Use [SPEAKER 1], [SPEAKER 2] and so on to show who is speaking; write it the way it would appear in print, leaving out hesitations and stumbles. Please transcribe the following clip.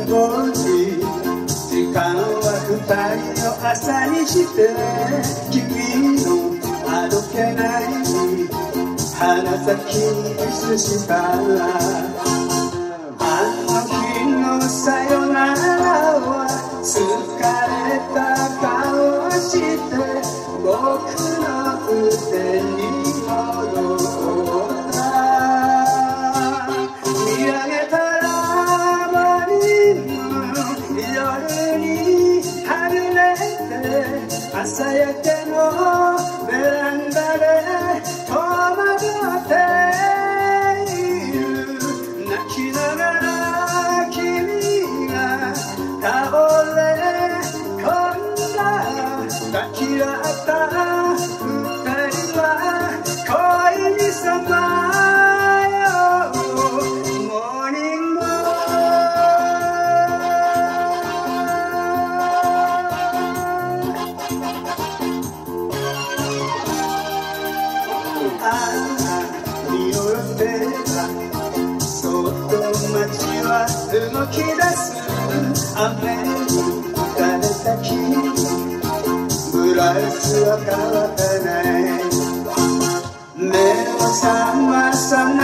[SPEAKER 1] 5時時間は2人を朝にして君の歩けない花咲にキスしたらあの日のさよならは疲れた顔をして僕の腕に戻った見上げたら森の夜に春めて朝焼けのベランダで戸惑っている泣きながら君が倒れ込んだ抱き合った二人は恋にさまよモーニングああ見下ろせばそっと街は動き出す雨に打たれた君ブラウスは乾かない目を覚まさない